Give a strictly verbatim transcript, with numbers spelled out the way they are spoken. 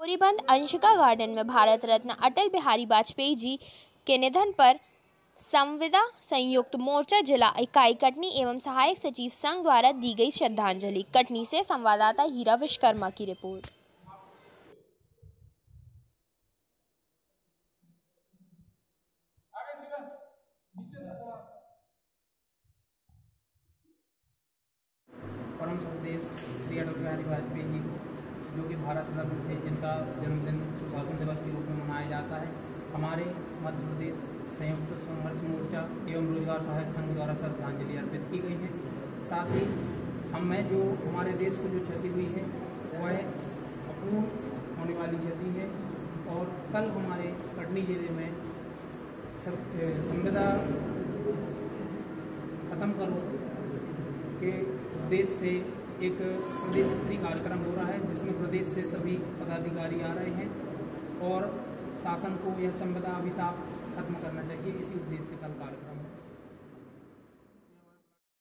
पूरीबंद Anshika garden में भारत रत्न अटल बिहारी वाजपेयी जी के निधन पर संविदा संयुक्त मोर्चा जिला इकाई कटनी एवं सहायक सचिव संघ द्वारा दी गई श्रद्धांजलि। कटनी से संवाददाता हीरा विश्वकर्मा की रिपोर्ट। परम संदेश श्री अटल बिहारी वाजपेयी जी को, जो कि भारत रत्न थे, जिनका जन्मदिन सुशासन दिवस के रूप में मनाया जाता है, हमारे मध्य प्रदेश संयुक्त संघर्ष मोर्चा एवं रोजगार सहायक संघ द्वारा श्रद्धांजलि अर्पित की गई है। साथ ही हमें जो हमारे देश को जो क्षति हुई है वह अपूर्ण होने वाली क्षति है और कल हमारे कटनी जिले में संविदा खत्म करो के उद्देश्य से एक प्रदेश स्तरीय कार्यक्रम हो रहा है, जिसमें प्रदेश से सभी पदाधिकारी आ रहे हैं और शासन को यह संविदा अभिशाप खत्म करना चाहिए।